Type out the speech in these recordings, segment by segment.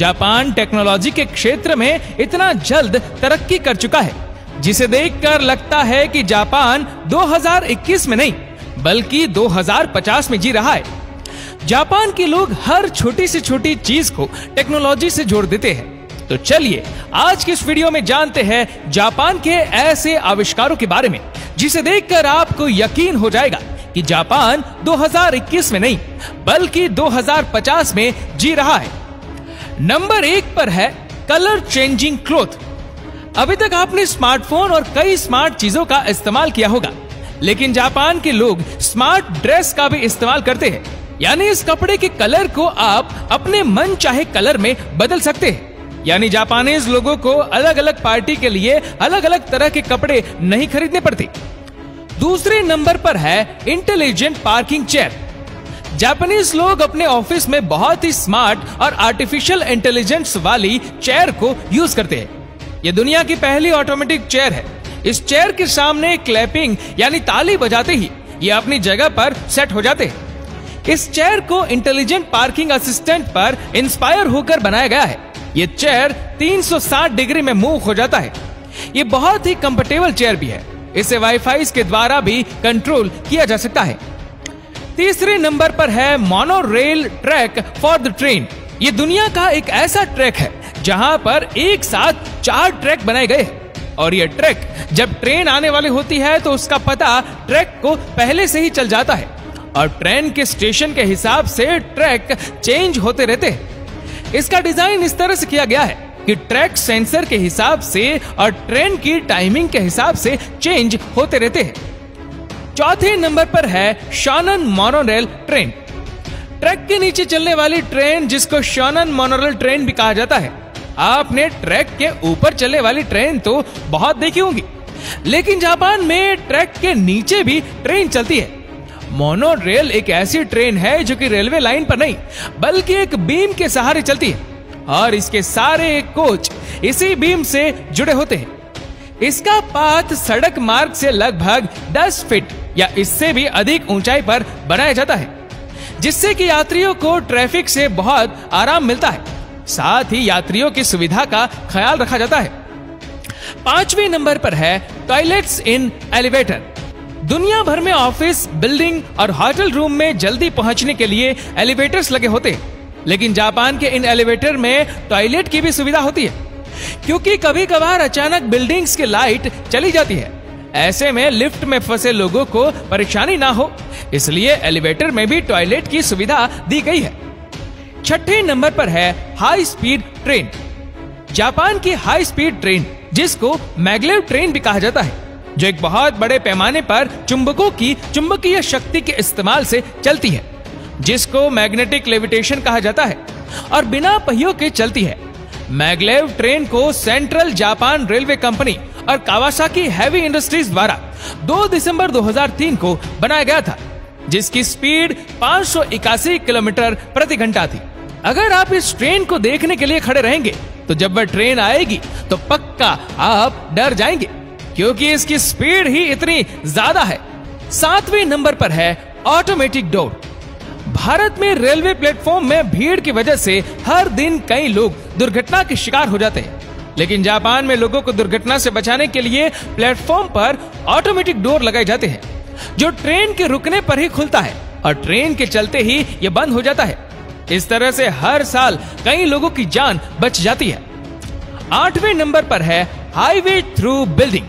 Japan technology के क्षेत्र में इतना जल्द तरक्की कर चुका है, जिसे देखकर लगता है कि जापान 2021 में नहीं बल्कि 2050 में जी रहा है। जापान के लोग हर छोटी से छोटी चीज को टेक्नोलॉजी से जोड़ देते हैं। तो चलिए आज की इस वीडियो में जानते हैं जापान के ऐसे आविष्कारों के बारे में जिसे देखकर आपको यकीन हो जाएगा कि जापान 2021 में नहीं बल्कि 2050 में जी रहा है। नंबर 1 पर है कलर चेंजिंग क्लॉथ। अभी तक आपने स्मार्टफोन और कई स्मार्ट चीजों का इस्तेमाल किया होगा, लेकिन जापान के लोग स्मार्ट ड्रेस का भी इस्तेमाल करते हैं। यानी इस कपड़े के कलर को आप अपने मन चाहे कलर में बदल सकते हैं। यानी जापानीज लोगों को अलग अलग पार्टी के लिए अलग अलग तरह के कपड़े नहीं खरीदने पड़ते। दूसरे नंबर पर है इंटेलिजेंट पार्किंग चेयर। जापानीज लोग अपने ऑफिस में बहुत ही स्मार्ट और आर्टिफिशियल इंटेलिजेंस वाली चेयर को यूज करते हैं। यह दुनिया की पहली ऑटोमेटिक चेयर है। इस चेयर के सामने क्लैपिंग यानी ताली बजाते ही ये अपनी जगह पर सेट हो जाते हैं। इस चेयर को इंटेलिजेंट पार्किंग असिस्टेंट पर इंस्पायर होकर बनाया गया है। ये चेयर 360 डिग्री में मूव हो जाता है। ये बहुत ही कंफर्टेबल चेयर भी है। इसे वाईफाई के द्वारा भी कंट्रोल किया जा सकता है। तीसरे नंबर पर है monorail track for the train. ये दुनिया का एक ऐसा ट्रैक है जहां पर एक साथ 4 ट्रैक बनाए गए हैं, और ये ट्रैक जब ट्रेन आने वाली होती है तो उसका पता ट्रैक को पहले से ही चल जाता है और ट्रेन के स्टेशन के हिसाब से ट्रैक चेंज होते रहते हैं। इसका डिजाइन इस तरह से किया गया है कि ट्रैक सेंसर के हिसाब से और ट्रेन की टाइमिंग के हिसाब से चेंज होते रहते हैं। चौथे नंबर पर है शोनन मोनोरेल ट्रेन। ट्रैक के नीचे चलने वाली ट्रेन जिसको शोनन मोनोरेल ट्रेन भी कहा जाता है। आपने ट्रैक के ऊपर चलने वाली ट्रेन तो बहुत देखी होंगी, लेकिन जापान में ट्रैक के नीचे भी ट्रेन चलती है। मोनोरेल एक ऐसी ट्रेन है जो कि रेलवे लाइन पर नहीं बल्कि एक बीम के सहारे चलती है, और इसके सारे कोच इसी बीम से जुड़े होते हैं। इसका पाथ सड़क मार्ग से लगभग 10 फीट या इससे भी अधिक ऊंचाई पर बनाया जाता है, जिससे कि यात्रियों को ट्रैफिक से बहुत आराम मिलता है। साथ ही यात्रियों की सुविधा का ख्याल रखा जाता है। 5वें नंबर पर है टॉयलेट्स इन एलिवेटर। दुनिया भर में ऑफिस, बिल्डिंग और होटल रूम में जल्दी पहुंचने के लिए एलिवेटर्स लगे होते हैं, लेकिन जापान के इन एलिवेटर में टॉयलेट की भी सुविधा होती है, क्योंकि कभी कभार अचानक बिल्डिंग्स की लाइट चली जाती है। ऐसे में लिफ्ट में फंसे लोगों को परेशानी ना हो, इसलिए एलिवेटर में भी टॉयलेट की सुविधा दी गई है। 6ठे नंबर पर है हाई स्पीड ट्रेन। जापान की हाई स्पीड ट्रेन, जिसको मैग्लेव ट्रेन भी कहा जाता है, जो एक बहुत बड़े पैमाने पर चुंबकों की चुंबकीय शक्ति के इस्तेमाल से चलती है, जिसको मैग्नेटिक लेविटेशन कहा जाता है, और बिना पहियों के चलती है। मैग्लेव ट्रेन को सेंट्रल जापान रेलवे कंपनी और कावासाकी हैवी इंडस्ट्रीज द्वारा 2 दिसंबर 2003 को बनाया गया था, जिसकी स्पीड 581 किलोमीटर प्रति घंटा थी। अगर आप इस ट्रेन को देखने के लिए खड़े रहेंगे तो जब वह ट्रेन आएगी तो पक्का आप डर जाएंगे, क्योंकि इसकी स्पीड ही इतनी ज्यादा है। 7वें नंबर पर है ऑटोमेटिक डोर। भारत में रेलवे प्लेटफॉर्म में भीड़ की वजह से हर दिन कई लोग दुर्घटना के शिकार हो जाते हैं, लेकिन जापान में लोगों को दुर्घटना से बचाने के लिए प्लेटफॉर्म पर ऑटोमेटिक डोर लगाए जाते हैं, जो ट्रेन के रुकने पर ही खुलता है और ट्रेन के चलते ही यह बंद हो जाता है। इस तरह से हर साल कई लोगों की जान बच जाती है। 8वें नंबर पर है हाईवे थ्रू बिल्डिंग।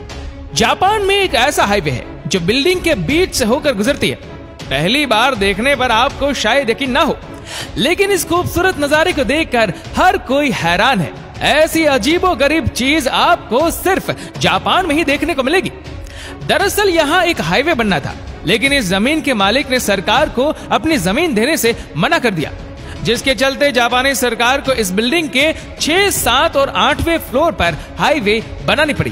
जापान में एक ऐसा हाईवे है जो बिल्डिंग के बीच से होकर गुजरती है। पहली बार देखने पर आपको शायद यकीन ना हो, लेकिन इस खूबसूरत नजारे को देखकर हर कोई हैरान है। ऐसी अजीबोगरीब चीज आपको सिर्फ जापान में ही देखने को मिलेगी। दरअसल यहाँ एक हाईवे बनना था, लेकिन इस जमीन के मालिक ने सरकार को अपनी जमीन देने से मना कर दिया, जिसके चलते जापानी सरकार को इस बिल्डिंग के 6, 7 और 8वें फ्लोर पर हाईवे बनानी पड़ी।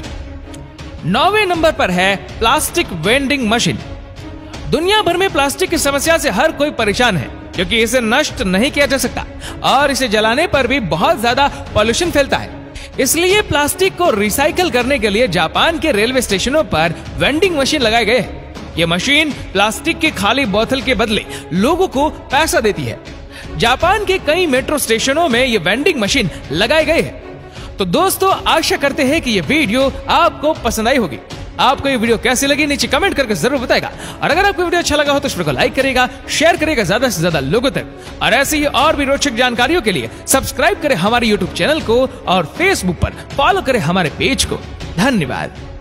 9वें नंबर पर है प्लास्टिक वेंडिंग मशीन। दुनिया भर में प्लास्टिक की समस्या से हर कोई परेशान है, क्योंकि इसे नष्ट नहीं किया जा सकता और इसे जलाने पर भी बहुत ज्यादा पॉल्यूशन फैलता है। इसलिए प्लास्टिक को रिसाइकल करने के लिए जापान के रेलवे स्टेशनों पर वेंडिंग मशीन लगाए गए हैं। ये मशीन प्लास्टिक की खाली बोतल के बदले लोगों को पैसा देती है। जापान के कई मेट्रो स्टेशनों में ये वेंडिंग मशीन लगाए गए हैं। तो दोस्तों, आशा करते हैं कि ये वीडियो आपको पसंद आई होगी। आपको ये वीडियो कैसी लगी नीचे कमेंट करके जरूर बताएगा। और अगर आपको वीडियो अच्छा लगा हो तो इस वीडियो को लाइक करेगा, शेयर करेगा ज्यादा से ज्यादा लोगों तक। और ऐसी ही और भी रोचक जानकारियों के लिए सब्सक्राइब करें हमारे YouTube चैनल को और Facebook पर फॉलो करें हमारे पेज को। धन्यवाद।